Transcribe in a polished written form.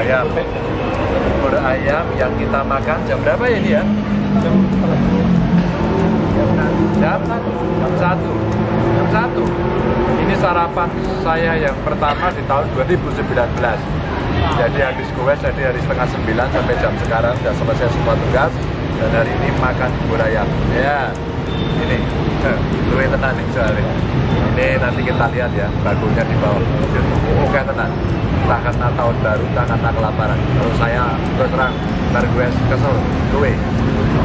ayam. Bubur ayam yang kita makan jam berapa ya ini ya? Jam 1. Ini sarapan saya yang pertama di tahun 2019. Jadi habis goes jadi dari setengah 9 sampai jam sekarang sudah selesai semua tugas. Dan hari ini makan bubur ayam. Ya, ini luwe tenan nih soalnya. Ini nanti kita lihat ya, bagusnya di bawah. Oke tenan. Entah karena tahun baru, entah karena kelaparan. Kalau saya terus terang, ntar gue kesel, luwe.